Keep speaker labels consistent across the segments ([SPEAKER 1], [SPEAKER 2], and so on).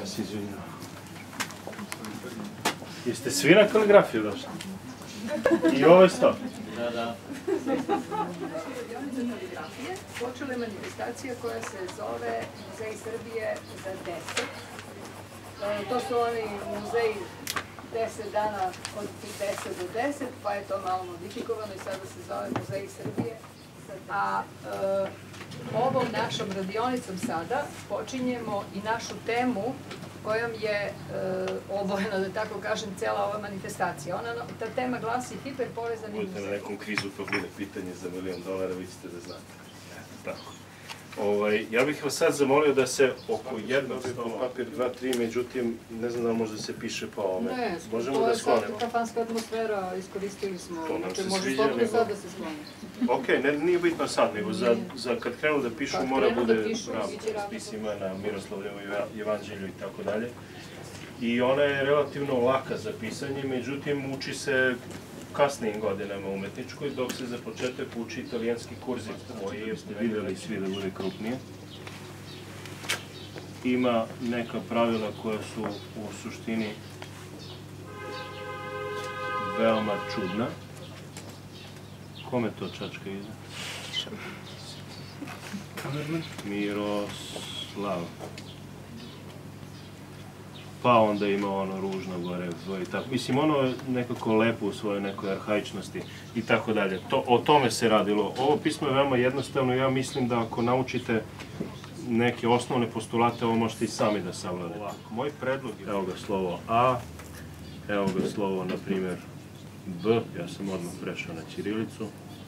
[SPEAKER 1] se izvinjam. Jeste svi na kaligrafiju došli? I ovo je sto?
[SPEAKER 2] Da, da.
[SPEAKER 3] Počela je manifestacija koja se zove Muzej Srbije za 10. To su oni muzeji 10 dana od 10 do 10, pa je to malo modifikovano i sada se zove Muzej Srbije. A ovom našom radionicom sada počinjemo i našu temu kojom je obojena, da tako kažem, cela ova manifestacija. Ta tema glasi hiperpovezani muzej.
[SPEAKER 1] Budete na nekom kvizu pa bude pitanje za $1.000.000, vi ćete da znate. Tako. Ja bih vas sad zamolio da se oko jednog stola... Papir 2, 3, međutim, ne znam da li može da se piše po ovome.
[SPEAKER 3] Ne, to je sad kafanska atmosfera, iskoristili smo. Može slobodno sad da se skloni.
[SPEAKER 1] Ok, nije bitno sad, nego za kad krenu da pišu mora bude spis imena, Miroslavljevo evanđelju i tako dalje. I ona je relativno laka za pisanje, međutim uči se kasnijim godinama umetničkoj, dok se za početak uči italijanski kurziv, koji ste videli svi da bude krupnije. Ima neka pravila koja su u suštini veoma čudna. Kome to čačka iza? Miroslav. Pa onda ima ono ružno gore, mislim ono nekako lepo u svojoj nekoj arhaičnosti i tako dalje. O tome se radilo. Ovo pismo je veoma jednostavno, ja mislim da ako naučite neke osnovne postulate, ovo možete i sami da savladate. Moj predlog je, evo ga slovo A, evo ga slovo, na primjer, B, ja sam odmah prešao na ćirilicu.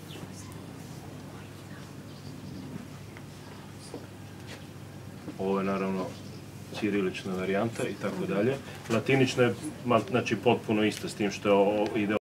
[SPEAKER 1] Ovo je naravno ćirilična varijanta i tako dalje. Latinična je, znači, potpuno ista s tim što ide